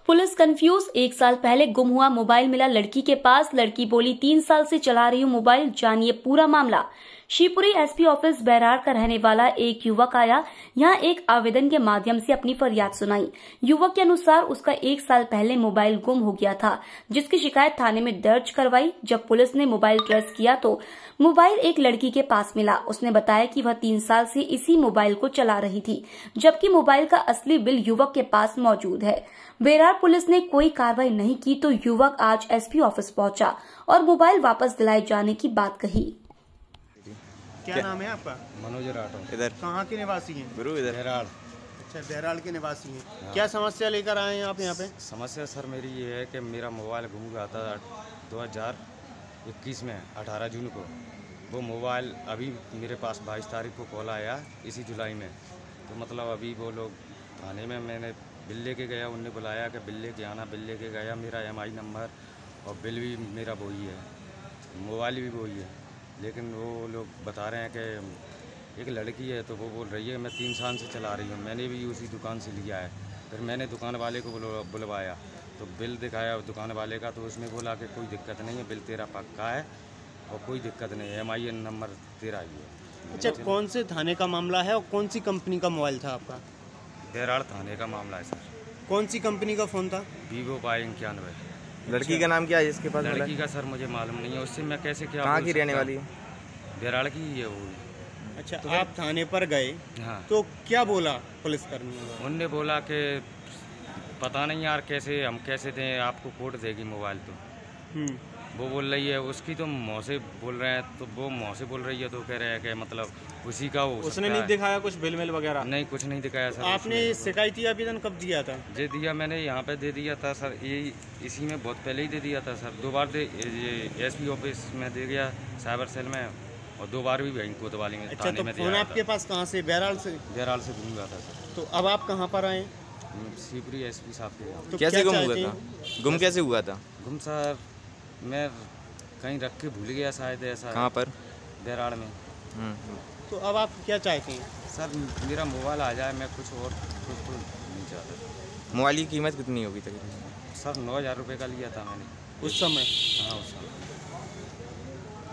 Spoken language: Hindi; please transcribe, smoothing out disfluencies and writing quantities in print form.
Police confuse. 1 साल पहले गुम हुआ मोबाइल मिला लड़की के पास। लड़की बोली 3 साल से चला रही हूं मोबाइल। जानिए पूरा मामला। शिवपुरी एसपी ऑफिस बैराड़ का रहने वाला एक युवक आया। यहां एक आवेदन के माध्यम से अपनी फरियाद सुनाई। युवक के अनुसार उसका 1 साल पहले मोबाइल गुम हो गया था, जिसकी शिकायत थाने में दर्ज करवाई। जब पुलिस ने मोबाइल ट्रेस किया तो मोबाइल एक लड़की के पास मिला। उसने बताया कि वह 3 साल से इसी मोबाइल को चला रही थी, जबकि मोबाइल का असली बिल युवक के पास मौजूद है। बैराड़ पुलिस ने कोई कार्रवाई नहीं की तो युवक आज एसपी ऑफिस पहुंचा और मोबाइल वापस दिलाए जाने की बात कही। क्या नाम है आपका? मनोज राठौर। इधर कहाँ के निवासी हैं? गुरु इधर बैराड़। अच्छा, बैराड़ के निवासी हैं। हाँ। क्या समस्या लेकर आए हैं आप यहाँ पे? समस्या सर मेरी ये है कि मेरा मोबाइल गुम गया था 2021 में 18 जून को। वो मोबाइल अभी मेरे पास 22 तारीख को कॉल आया इसी जुलाई में। तो मतलब अभी वो लोग थाने में मैंने बिल लेके गया, उनने बुलाया कि बिल लेके आना। बिल लेके गया, मेरा MI नंबर और बिल भी मेरा वही है, मोबाइल भी वही है। लेकिन वो लोग बता रहे हैं कि एक लड़की है, तो वो बोल रही है मैं 3 साल से चला रही हूँ। मैंने भी उसी दुकान से लिया है। फिर मैंने दुकान वाले को बुलवाया तो बिल दिखाया दुकान वाले का, तो उसने बोला कि कोई दिक्कत नहीं है, बिल तेरा पक्का है और कोई दिक्कत नहीं है, MI नंबर तेरा ही है। अच्छा, कौन से थाने का मामला है और कौन सी कंपनी का मोबाइल था आपका? बैराड़ थाने का मामला है सर। कौन सी कंपनी का फ़ोन था? Vivo Y91। लड़की का नाम क्या है जिसके पास? लड़की का सर मुझे मालूम नहीं है, उससे मैं कैसे क्या। कहाँ की रहने वाली है? बैराड़ की ही है वो। अच्छा, तो आप थाने पर गए? हाँ। तो क्या बोला पुलिसकर्मी? उनने बोला कि पता नहीं यार कैसे हम कैसे दें, आपको कोड देगी मोबाइल। तो वो बोल रही है उसकी, तो मौँ से बोल रहे हैं, तो वो मौँ से बोल रही है, तो कह रहे हैं कि मतलब उसी का हो। उसने नहीं दिखाया कुछ बिल मिल वगैरह? नहीं, कुछ नहीं दिखाया सर। आपने शिकायती आवेदन कब दिया था? दे दिया मैंने, यहाँ पे दे दिया था सर, ये इसी में बहुत पहले ही दे दिया था सर। 2 बार एसपी ऑफिस में दे गया, साइबर सेल में, और 2 बार भी बैंक कोतवाली में। अच्छा, तो फोन आपके पास कहाँ से? बैराड़ से? बैराड़ से घूम गया था सर। तो अब आप कहाँ पर आए? शिवपुरी एसपी साहब के। तो कैसे गुम हुआ था? गुम कैसे हुआ था? गुम सर मैं कहीं रख के भूल गया शायद, ऐसा। कहाँ पर? बैराड़ में। तो अब आप क्या चाहते हैं? सर मेरा मोबाइल आ जाए, मैं कुछ और कुछ तो नहीं चाहता। मोबाइल की कीमत कितनी होगी तकरीबन? सर 9,000 रुपये का लिया था मैंने उस समय। हाँ, उस समय।